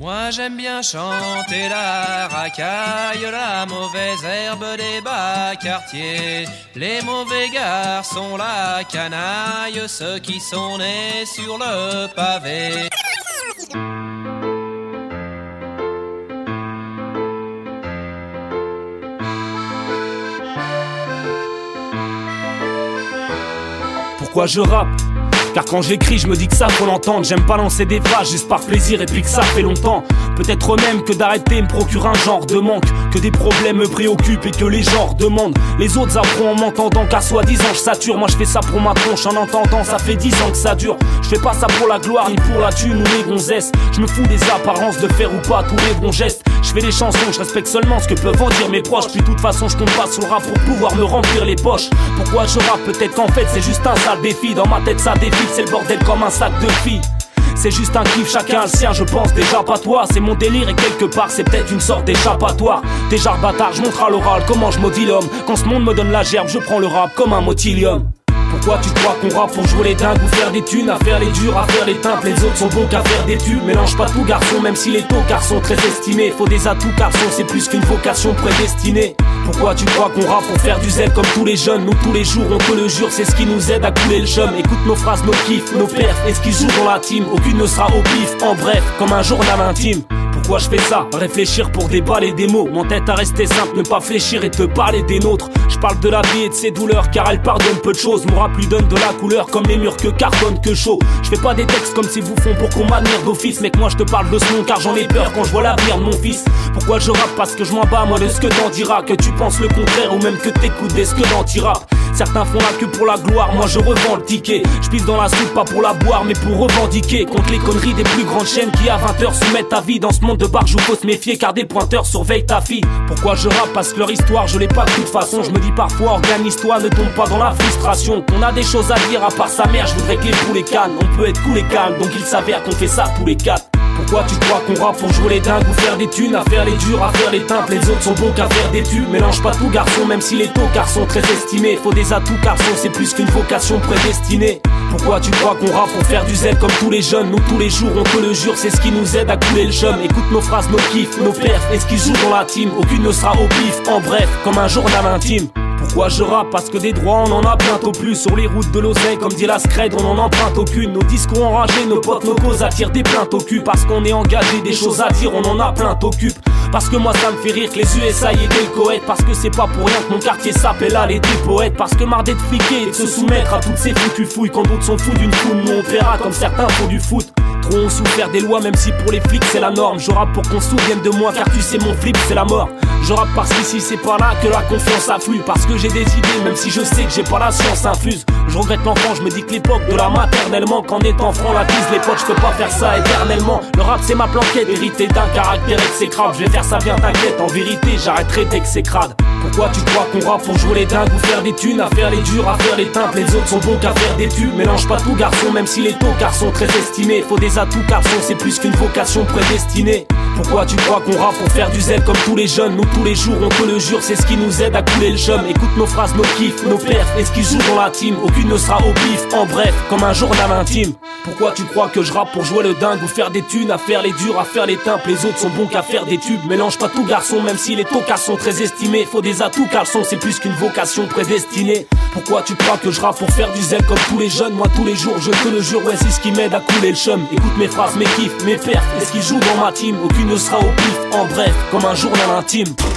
Moi j'aime bien chanter la racaille, la mauvaise herbe des bas quartiers, les mauvais garçons, la canaille, ceux qui sont nés sur le pavé. Pourquoi je rappe? Car quand j'écris je me dis que ça faut l'entendre. J'aime pas lancer des phrases juste par plaisir et puis que ça fait longtemps. Peut-être même que d'arrêter me procure un genre de manque, que des problèmes me préoccupent et que les gens demandent. Les autres apprennent en m'entendant car soi-disant je sature. Moi je fais ça pour ma tronche en entendant, ça fait 10 ans que ça dure. Je fais pas ça pour la gloire ni pour la thune ou les gonzesses. Je me fous des apparences de faire ou pas tous les bons gestes. Je fais des chansons, je respecte seulement ce que peuvent en dire mes proches. Puis de toute façon je compte pas sur le rap pour pouvoir me remplir les poches. Pourquoi je rappe? Peut-être qu'en fait c'est juste un sale défi. Dans ma tête ça défile, c'est le bordel comme un sac de filles. C'est juste un kiff, chacun le sien, je pense déjà pas toi. C'est mon délire et quelque part c'est peut-être une sorte d'échappatoire. Déjà bâtard, je montre à l'oral comment je maudis l'homme. Quand ce monde me donne la gerbe, je prends le rap comme un motilium. Pourquoi tu crois qu'on rappe pour jouer les dingues ou faire des thunes, à faire les durs, à faire les timpes? Les autres sont bons qu'à faire des tubes. Mélange pas tout garçon, même si les tocards sont très estimés. Faut des atouts garçon, c'est plus qu'une vocation prédestinée. Pourquoi tu crois qu'on rappe pour faire du zèle comme tous les jeunes? Nous tous les jours on te le jure, c'est ce qui nous aide à couler le chum. Écoute nos phrases, nos kiffs, nos perfs et ce qui joue dans la team. Aucune ne sera au pif, en bref, comme un journal intime. Pourquoi je fais ça? Réfléchir pour déballer des mots. Mon tête à rester simple, ne pas fléchir et te parler des nôtres. Je parle de la vie et de ses douleurs car elle pardonne peu de choses. Mon rap lui donne de la couleur comme les murs que cartonne que chaud. Je fais pas des textes comme si vous font pour qu'on m'admire d'office. Mec, moi je te parle de ce nom car j'en ai peur quand je vois l'avenir de mon fils. Pourquoi je rappe? Parce que je m'en bats moi de ce que t'en diras. Que tu penses le contraire ou même que t'écoutes des ce que d'anti-rap. Certains font la queue pour la gloire, moi je revends le ticket. Je pisse dans la soupe pas pour la boire mais pour revendiquer. Contre les conneries des plus grandes chaînes qui à 20h soumettent ta vie. Dans ce monde de barge où faut se méfier car des pointeurs surveillent ta fille. Pourquoi je rappe? Parce que leur histoire je l'ai pas de toute façon. Je me dis parfois organise-toi, ne tombe pas dans la frustration. On a des choses à dire à part sa mère, je voudrais que les poulets cannes. On peut être cool et calme donc il s'avère qu'on fait ça tous les quatre. Pourquoi tu crois qu'on rappe pour jouer les dingues ou faire des thunes, à faire les durs, à faire les timpes? Les autres sont bons qu'à faire des tubes. Mélange pas tout garçon, même si les tocards sont très estimés. Faut des atouts garçon, c'est plus qu'une vocation prédestinée. Pourquoi tu crois qu'on rappe pour faire du zèle comme tous les jeunes? Nous tous les jours on te le jure, c'est ce qui nous aide à couler le chum. Écoute nos phrases, nos kiffs, nos perfs et ce qui joue dans la team. Aucune ne sera au pif, en bref, comme un journal intime. Pourquoi je rappe? Parce que des droits on en a bientôt plus. Sur les routes de l'oseille comme dit la scred on en emprunte aucune. Nos discours enragés, nos potes, nos causes attirent des plaintes au cul. Parce qu'on est engagé, des choses à dire on en a plein t'occupe. Parce que moi ça me fait rire que les USA y aient des coètes. Parce que c'est pas pour rien que mon quartier s'appelle là les poètes. Parce que marre d'être fliqué et de se soumettre à toutes ces foutues fouilles. Quand d'autres sont fous d'une foule, nous on paiera comme certains font du foot. Trop ont souffert des lois même si pour les flics c'est la norme. Je rappe pour qu'on se souvienne de moi car tu sais mon flip c'est la mort. Je rappe parce qu'ici c'est pas là que la confiance afflue. Parce que j'ai des idées même si je sais que j'ai pas la science infuse. Je regrette l'enfant, je me dis que l'époque de la maternelle manque. En étant franc la piste, les potes je peux pas faire ça éternellement. Le rap c'est ma planquette, hérité d'un caractère exécrable. Je vais faire ça bien t'inquiète, en vérité j'arrêterai dès que c'est crade. Pourquoi tu crois qu'on rappe pour jouer les dingues ou faire des thunes, à faire les durs, à faire les timpes? Les autres sont bons qu'à faire des tubes. Mélange pas tout garçon, même si les tocards sont très estimés. Faut des atouts garçon, c'est plus qu'une vocation prédestinée. Pourquoi tu crois qu'on rappe pour faire du zèle comme tous les jeunes? Nous tous les jours on te le jure, c'est ce qui nous aide à couler le chum. Écoute nos phrases, nos kiffs, nos perfs et ce qui joue dans la team. Aucune ne sera au pif, en bref, comme un journal intime. Pourquoi tu crois que je rappe pour jouer le dingue ou faire des thunes, à faire les durs, à faire les timpes? Les autres sont bons qu'à faire des tubes. Mélange pas tout garçon, même si les tocards sont très estimés. Faut des atouts garçon, c'est plus qu'une vocation prédestinée. Pourquoi tu crois que je rappe pour faire du zèle comme tous les jeunes? Moi tous les jours je te le jure, ouais c'est ce qui m'aide à couler le chum. Écoute mes phrases, mes kiffs, mes perfs et ce qui joue dans ma team. Aucune ne sera au pif, en bref, comme un journal intime.